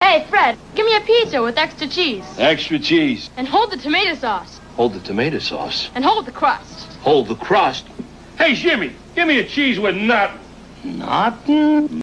Hey, Fred, give me a pizza with extra cheese. Extra cheese. And hold the tomato sauce. Hold the tomato sauce. And hold the crust. Hold the crust. Hey, Jimmy, give me a cheese with nut. Nothin'?